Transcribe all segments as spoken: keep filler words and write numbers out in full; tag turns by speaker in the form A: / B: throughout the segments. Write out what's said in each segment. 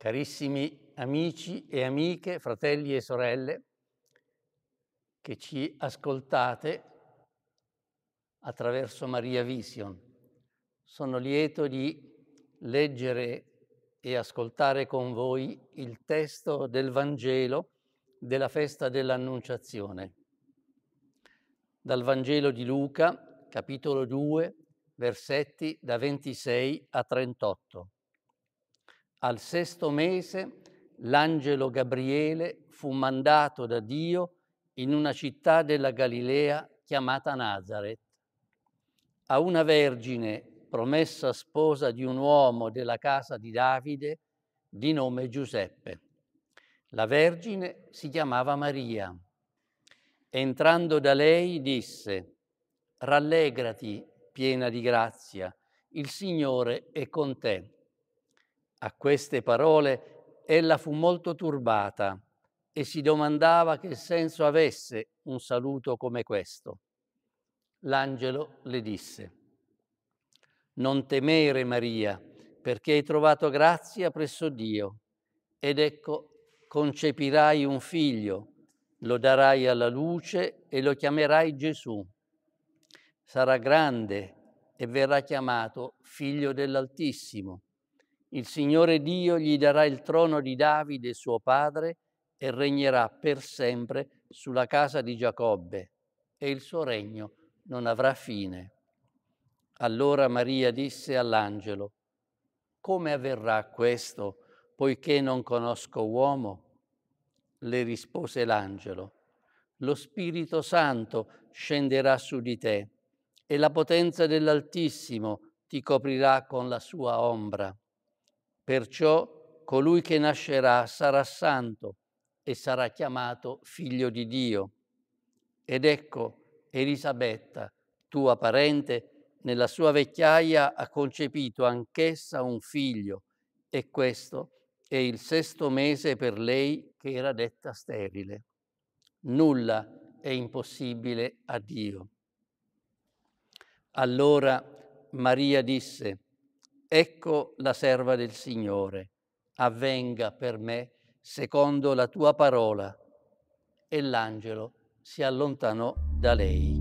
A: Carissimi amici e amiche, fratelli e sorelle, che ci ascoltate attraverso Maria Vision. Sono lieto di leggere e ascoltare con voi il testo del Vangelo della festa dell'Annunciazione. Dal Vangelo di Luca, capitolo due, versetti da ventisei a trentotto. Al sesto mese l'angelo Gabriele fu mandato da Dio in una città della Galilea chiamata Nazaret, a una vergine promessa sposa di un uomo della casa di Davide di nome Giuseppe. La vergine si chiamava Maria. Entrando da lei disse: «Rallegrati, piena di grazia, il Signore è con te». A queste parole ella fu molto turbata e si domandava che senso avesse un saluto come questo. L'angelo le disse: «Non temere, Maria, perché hai trovato grazia presso Dio, ed ecco concepirai un figlio, lo darai alla luce e lo chiamerai Gesù. Sarà grande e verrà chiamato Figlio dell'Altissimo. Il Signore Dio gli darà il trono di Davide, suo padre, e regnerà per sempre sulla casa di Giacobbe, e il suo regno non avrà fine». Allora Maria disse all'angelo: «Come avverrà questo, poiché non conosco uomo?» Le rispose l'angelo: «Lo Spirito Santo scenderà su di te, e la potenza dell'Altissimo ti coprirà con la sua ombra. Perciò colui che nascerà sarà santo e sarà chiamato figlio di Dio. Ed ecco, Elisabetta, tua parente, nella sua vecchiaia ha concepito anch'essa un figlio, e questo è il sesto mese per lei che era detta sterile. Nulla è impossibile a Dio». Allora Maria disse: «Ecco la serva del Signore, avvenga per me secondo la tua parola». E l'angelo si allontanò da lei.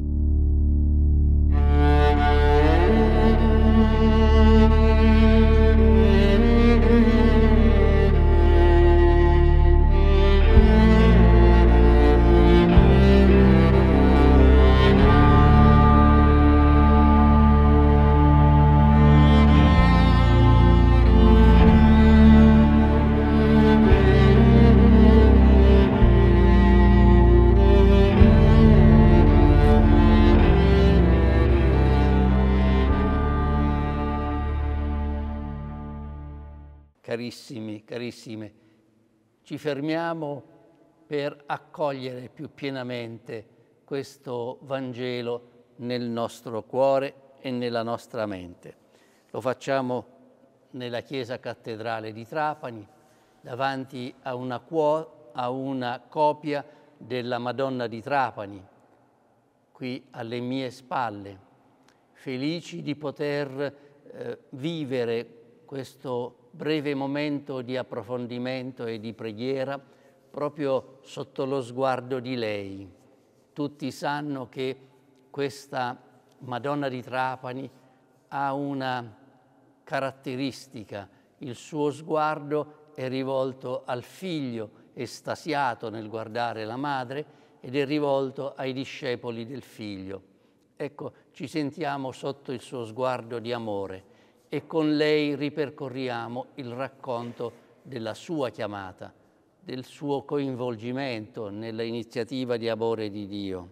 A: Carissimi, carissime, ci fermiamo per accogliere più pienamente questo Vangelo nel nostro cuore e nella nostra mente. Lo facciamo nella chiesa cattedrale di Trapani, davanti a una, cuo- a una copia della Madonna di Trapani, qui alle mie spalle, felici di poter eh, vivere questo breve momento di approfondimento e di preghiera proprio sotto lo sguardo di lei. Tutti sanno che questa Madonna di Trapani ha una caratteristica: il suo sguardo è rivolto al figlio, estasiato nel guardare la madre, ed è rivolto ai discepoli del figlio. Ecco, ci sentiamo sotto il suo sguardo di amore e con lei ripercorriamo il racconto della sua chiamata, del suo coinvolgimento nella iniziativa di amore di Dio.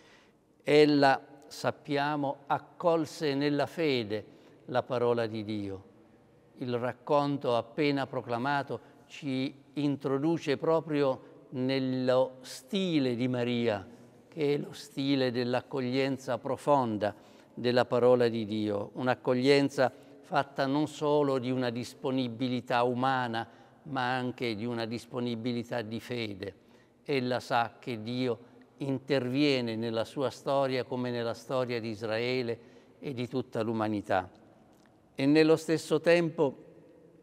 A: Ella, sappiamo, accolse nella fede la parola di Dio. Il racconto appena proclamato ci introduce proprio nello stile di Maria, che è lo stile dell'accoglienza profonda della parola di Dio, un'accoglienza fatta non solo di una disponibilità umana, ma anche di una disponibilità di fede. Ella sa che Dio interviene nella sua storia come nella storia di Israele e di tutta l'umanità. E nello stesso tempo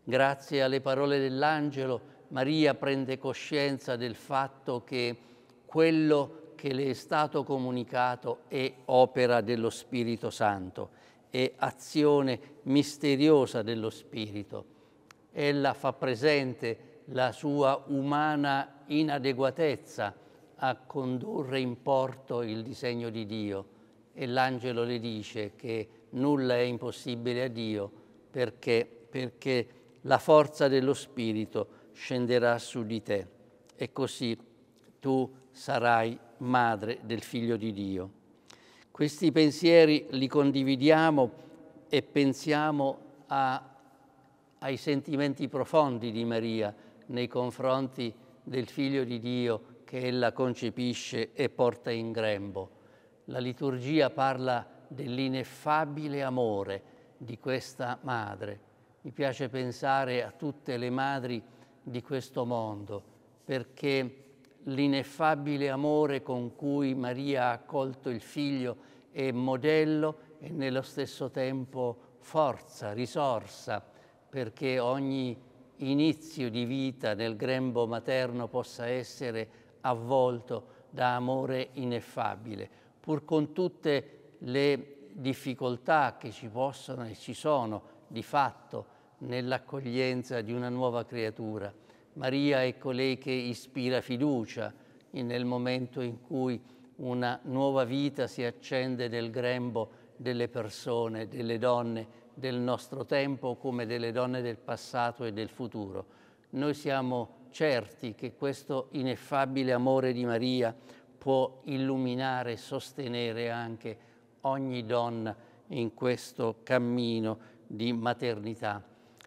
A: Grazie alle parole dell'angelo, Maria prende coscienza del fatto che quello che le è stato comunicato è opera dello Spirito Santo, è azione misteriosa dello Spirito. Ella fa presente la sua umana inadeguatezza a condurre in porto il disegno di Dio e l'angelo le dice che nulla è impossibile a Dio perché, perché la forza dello Spirito scenderà su di te e così tu sarai madre del Figlio di Dio. Questi pensieri li condividiamo e pensiamo a, ai sentimenti profondi di Maria nei confronti del Figlio di Dio che ella concepisce e porta in grembo. La liturgia parla dell'ineffabile amore di questa madre. Mi piace pensare a tutte le madri di questo mondo, perché l'ineffabile amore con cui Maria ha accolto il Figlio è modello e nello stesso tempo forza, risorsa, perché ogni inizio di vita nel grembo materno possa essere avvolto da amore ineffabile, pur con tutte le difficoltà che ci possono e ci sono di fatto nell'accoglienza di una nuova creatura. Maria è colei che ispira fiducia nel momento in cui una nuova vita si accende nel grembo delle persone, delle donne del nostro tempo come delle donne del passato e del futuro. Noi siamo certi che questo ineffabile amore di Maria può illuminare e sostenere anche ogni donna in questo cammino di maternità.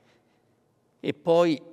A: E poi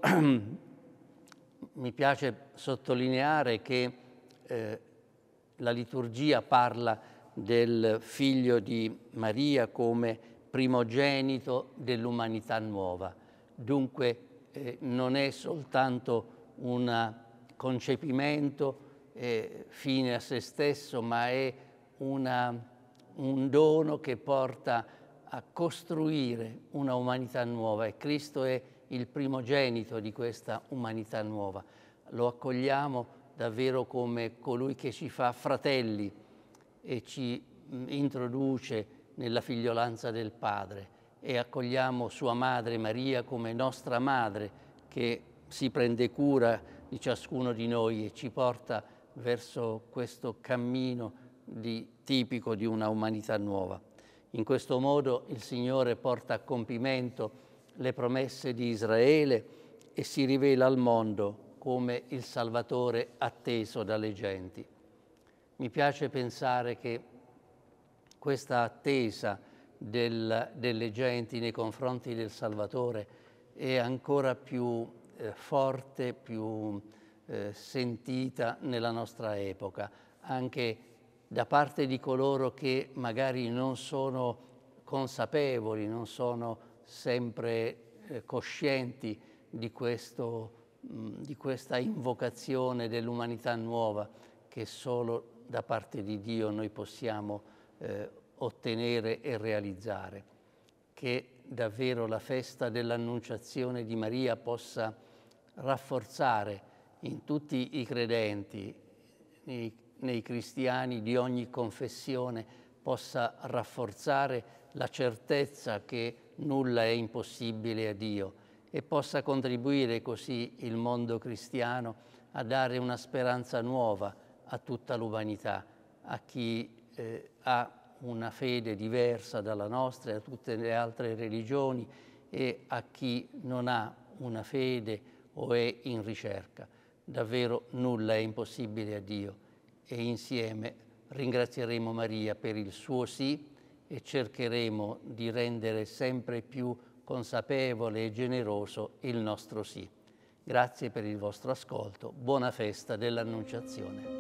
A: mi piace sottolineare che eh, la liturgia parla del Figlio di Maria come primogenito dell'umanità nuova. Dunque eh, non è soltanto un concepimento eh, fine a se stesso, ma è una, un dono che porta a costruire una umanità nuova e Cristo è il primogenito di questa umanità nuova. Lo accogliamo davvero come colui che ci fa fratelli e ci introduce nella figliolanza del Padre e accogliamo sua madre Maria come nostra madre che si prende cura di ciascuno di noi e ci porta verso questo cammino di, tipico di una umanità nuova. In questo modo il Signore porta a compimento le promesse di Israele e si rivela al mondo come il Salvatore atteso dalle genti. Mi piace pensare che questa attesa del, delle genti nei confronti del Salvatore è ancora più eh, forte, più eh, sentita nella nostra epoca, anche da parte di coloro che magari non sono consapevoli, non sono sempre eh, coscienti di, questo, mh, di questa invocazione dell'umanità nuova che solo da parte di Dio noi possiamo eh, ottenere e realizzare. Che davvero la festa dell'Annunciazione di Maria possa rafforzare in tutti i credenti, nei, nei cristiani di ogni confessione, possa rafforzare la certezza che nulla è impossibile a Dio e possa contribuire così il mondo cristiano a dare una speranza nuova a tutta l'umanità, a chi eh, ha una fede diversa dalla nostra e a tutte le altre religioni e a chi non ha una fede o è in ricerca. Davvero nulla è impossibile a Dio e insieme ringrazieremo Maria per il suo sì e cercheremo di rendere sempre più consapevole e generoso il nostro sì. Grazie per il vostro ascolto. Buona festa dell'Annunciazione.